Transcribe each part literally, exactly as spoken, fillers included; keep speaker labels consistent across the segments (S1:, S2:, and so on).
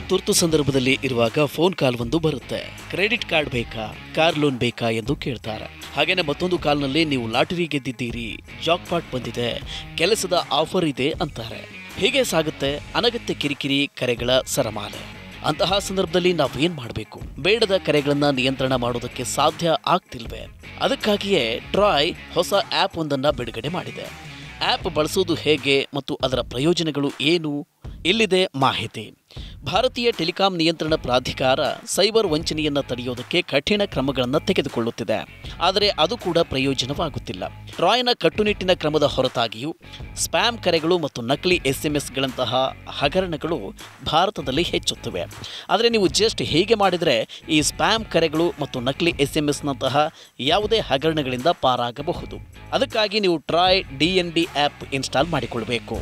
S1: ತುರ್ತು ಸಂದರ್ಭದಲ್ಲಿ ಇರುವಾಗ ಫೋನ್ ಕಾಲ್ ಒಂದು ಬರುತ್ತೆ. ಕ್ರೆಡಿಟ್ ಕಾರ್ಡ್ ಬೇಕಾ, ಕಾರ್ ಲೋನ್ ಬೇಕಾ ಎಂದು ಕೇಳ್ತಾರೆ. ಹಾಗೇನೆ ಮತ್ತೊಂದು ಕಾಲ್ನಲ್ಲಿ ನೀವು ಲಾಟರಿ ಗೆದ್ದಿದ್ದೀರಿ, ಜಾಕ್ ಪಾಟ್ ಬಂದಿದೆ, ಕೆಲಸದ ಆಫರ್ ಇದೆ ಅಂತಾರೆ. ಹೀಗೆ ಸಾಗುತ್ತೆ ಅನಗತ್ಯ ಕಿರಿಕಿರಿ ಕರೆಗಳ ಸರಮಾಲೆ. ಅಂತಹ ಸಂದರ್ಭದಲ್ಲಿ ನಾವೇನ್ ಮಾಡಬೇಕು? ಬೇಡದ ಕರೆಗಳನ್ನ ನಿಯಂತ್ರಣ ಮಾಡೋದಕ್ಕೆ ಸಾಧ್ಯ ಆಗ್ತಿಲ್ವೇ? ಅದಕ್ಕಾಗಿಯೇ ಟ್ರಾಯ್ ಹೊಸ ಆ್ಯಪ್ ಒಂದನ್ನು ಬಿಡುಗಡೆ ಮಾಡಿದೆ. ಆ್ಯಪ್ ಬಳಸೋದು ಹೇಗೆ ಮತ್ತು ಅದರ ಪ್ರಯೋಜನಗಳು ಏನು? ಇಲ್ಲಿದೆ ಮಾಹಿತಿ. ಭಾರತೀಯ ಟೆಲಿಕಾಂ ನಿಯಂತ್ರಣ ಪ್ರಾಧಿಕಾರ ಸೈಬರ್ ವಂಚನೆಯನ್ನು ತಡೆಯೋದಕ್ಕೆ ಕಠಿಣ ಕ್ರಮಗಳನ್ನು ತೆಗೆದುಕೊಳ್ಳುತ್ತಿದೆ. ಆದರೆ ಅದು ಕೂಡ ಪ್ರಯೋಜನವಾಗುತ್ತಿಲ್ಲ. ಟ್ರಾಯ್ನ ಕಟ್ಟುನಿಟ್ಟಿನ ಕ್ರಮದ ಹೊರತಾಗಿಯೂ ಸ್ಪ್ಯಾಮ್ ಕರೆಗಳು ಮತ್ತು ನಕಲಿ ಎಸ್ ಎಂ ಎಸ್ಗಳಂತಹ ಹಗರಣಗಳು ಭಾರತದಲ್ಲಿ ಹೆಚ್ಚುತ್ತಿವೆ. ಆದರೆ ನೀವು ಜಸ್ಟ್ ಹೀಗೆ ಮಾಡಿದರೆ ಈ ಸ್ಪ್ಯಾಮ್ ಕರೆಗಳು ಮತ್ತು ನಕಲಿ ಎಸ್ ಎಂ ಎಸ್ನಂತಹ ಯಾವುದೇ ಹಗರಣಗಳಿಂದ ಪಾರಾಗಬಹುದು. ಅದಕ್ಕಾಗಿ ನೀವು TRAI D N D app install ಮಾಡಿಕೊಳ್ಳಬೇಕು.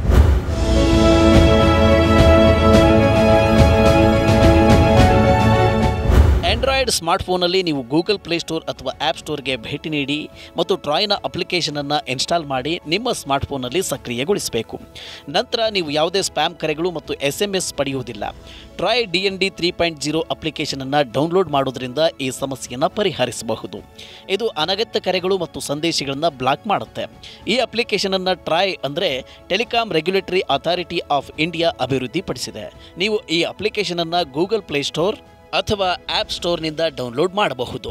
S1: ಆಂಡ್ರಾಯ್ಡ್ ಸ್ಮಾರ್ಟ್ಫೋನಲ್ಲಿ ನೀವು ಗೂಗಲ್ ಪ್ಲೇಸ್ಟೋರ್ ಅಥವಾ ಆ್ಯಪ್ ಸ್ಟೋರ್ಗೆ ಭೇಟಿ ನೀಡಿ ಮತ್ತು ಟ್ರಾಯ್ನ ಅಪ್ಲಿಕೇಶನನ್ನು ಇನ್ಸ್ಟಾಲ್ ಮಾಡಿ ನಿಮ್ಮ ಸ್ಮಾರ್ಟ್ಫೋನಲ್ಲಿ ಸಕ್ರಿಯಗೊಳಿಸಬೇಕು. ನಂತರ ನೀವು ಯಾವುದೇ ಸ್ಪ್ಯಾಮ್ ಕರೆಗಳು ಮತ್ತು ಎಸ್ ಎಂ ಎಸ್ ಪಡೆಯುವುದಿಲ್ಲ. TRAI D N D three point zero ಅಪ್ಲಿಕೇಶನನ್ನು ಡೌನ್ಲೋಡ್ ಮಾಡೋದ್ರಿಂದ ಈ ಸಮಸ್ಯೆಯನ್ನು ಪರಿಹರಿಸಬಹುದು. ಇದು ಅನಗತ್ಯ ಕರೆಗಳು ಮತ್ತು ಸಂದೇಶಗಳನ್ನು ಬ್ಲಾಕ್ ಮಾಡುತ್ತೆ. ಈ ಅಪ್ಲಿಕೇಶನನ್ನು ಟ್ರಾಯ್ ಅಂದರೆ telecom regulatory authority of India ಅಭಿವೃದ್ಧಿಪಡಿಸಿದೆ. ನೀವು ಈ ಅಪ್ಲಿಕೇಶನನ್ನು ಗೂಗಲ್ ಪ್ಲೇಸ್ಟೋರ್ ಅಥವಾ ಆ್ಯಪ್ ಸ್ಟೋರ್ನಿಂದ ಡೌನ್ಲೋಡ್ ಮಾಡಬಹುದು.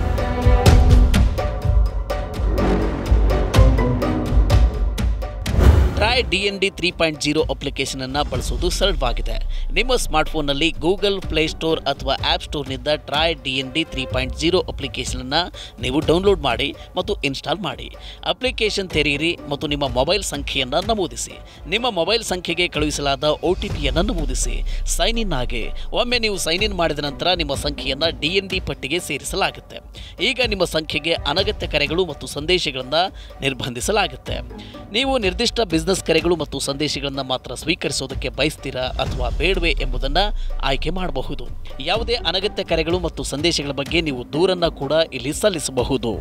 S1: TRAI D N D three point zero ಅಪ್ಲಿಕೇಶನನ್ನು ಬಳಸುವುದು ಸರಳವಾಗಿದೆ. ನಿಮ್ಮ ಸ್ಮಾರ್ಟ್ಫೋನ್ನಲ್ಲಿ ಗೂಗಲ್ ಪ್ಲೇಸ್ಟೋರ್ ಅಥವಾ ಆ್ಯಪ್ ಸ್ಟೋರ್ನಿಂದ TRAI D N D three point zero ಅಪ್ಲಿಕೇಶನನ್ನು ನೀವು ಡೌನ್ಲೋಡ್ ಮಾಡಿ ಮತ್ತು ಇನ್ಸ್ಟಾಲ್ ಮಾಡಿ. ಅಪ್ಲಿಕೇಶನ್ ತೆರೆಯಿರಿ ಮತ್ತು ನಿಮ್ಮ ಮೊಬೈಲ್ ಸಂಖ್ಯೆಯನ್ನು ನಮೂದಿಸಿ. ನಿಮ್ಮ ಮೊಬೈಲ್ ಸಂಖ್ಯೆಗೆ ಕಳುಹಿಸಲಾದ ಒ ಟಿ ಪಿಯನ್ನು ನಮೂದಿಸಿ ಸೈನ್ ಇನ್ ಆಗಿ. ಒಮ್ಮೆ ನೀವು ಸೈನ್ ಇನ್ ಮಾಡಿದ ನಂತರ ನಿಮ್ಮ ಸಂಖ್ಯೆಯನ್ನು ಡಿ ಎನ್ ಡಿ ಪಟ್ಟಿಗೆ ಸೇರಿಸಲಾಗುತ್ತೆ. ಈಗ ನಿಮ್ಮ ಸಂಖ್ಯೆಗೆ ಅನಗತ್ಯ ಕರೆಗಳು ಮತ್ತು ಸಂದೇಶಗಳನ್ನು ನಿರ್ಬಂಧಿಸಲಾಗುತ್ತೆ. ನೀವು ನಿರ್ದಿಷ್ಟ ಬಿಸ್ನೆಸ್ ಕರೆಗಳು ಮತ್ತು ಸಂದೇಶಗಳನ್ನು ಮಾತ್ರ ಸ್ವೀಕರಿಸೋದಕ್ಕೆ ಬಯಸ್ತೀರಾ ಅಥವಾ ಬೇಡವೇ ಎಂಬುದನ್ನು ಆಯ್ಕೆ ಮಾಡಬಹುದು. ಯಾವುದೇ ಅನಗತ್ಯ ಕರೆಗಳು ಮತ್ತು ಸಂದೇಶಗಳ ಬಗ್ಗೆ ನೀವು ದೂರನ್ನು ಕೂಡ ಇಲ್ಲಿ ಸಲ್ಲಿಸಬಹುದು.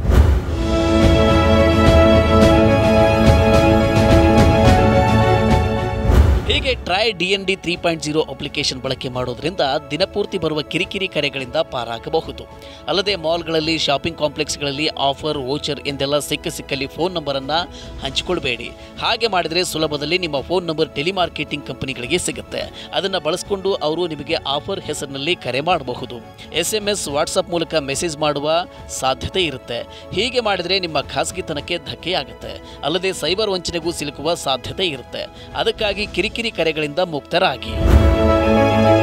S1: ಹೀಗೆ TRAI D N D three point zero application ಬಳಕೆ ಮಾಡೋದ್ರಿಂದ ದಿನಪೂರ್ತಿ ಬರುವ ಕಿರಿಕಿರಿ ಕರೆಗಳಿಂದ ಪಾರಾಗಬಹುದು. ಅಲ್ಲದೆ ಮಾಲ್ಗಳಲ್ಲಿ, ಶಾಪಿಂಗ್ ಕಾಂಪ್ಲೆಕ್ಸ್ಗಳಲ್ಲಿ ಆಫರ್, ವೋಚರ್ ಎಂದೆಲ್ಲ ಸಿಕ್ಕ ಸಿಕ್ಕಲ್ಲಿ ಫೋನ್ ನಂಬರನ್ನು ಹಂಚಿಕೊಳ್ಬೇಡಿ. ಹಾಗೆ ಮಾಡಿದರೆ ಸುಲಭದಲ್ಲಿ ನಿಮ್ಮ ಫೋನ್ ನಂಬರ್ ಟೆಲಿಮಾರ್ಕೆಟಿಂಗ್ ಕಂಪನಿಗಳಿಗೆ ಸಿಗುತ್ತೆ. ಅದನ್ನು ಬಳಸಿಕೊಂಡು ಅವರು ನಿಮಗೆ ಆಫರ್ ಹೆಸರಿನಲ್ಲಿ ಕರೆ ಮಾಡಬಹುದು. ಎಸ್ ಎಂ ಎಸ್, ವಾಟ್ಸಪ್ ಮೂಲಕ ಮೆಸೇಜ್ ಮಾಡುವ ಸಾಧ್ಯತೆ ಇರುತ್ತೆ. ಹೀಗೆ ಮಾಡಿದರೆ ನಿಮ್ಮ ಖಾಸಗಿತನಕ್ಕೆ ಧಕ್ಕೆಯಾಗುತ್ತೆ. ಅಲ್ಲದೆ ಸೈಬರ್ ವಂಚನೆಗೂ ಸಿಲುಕುವ ಸಾಧ್ಯತೆ ಇರುತ್ತೆ. ಅದಕ್ಕಾಗಿ ಕಿರಿಕಿರಿ ಕರೆಗಳಿಂದ ಮುಕ್ತರಾಗಿ.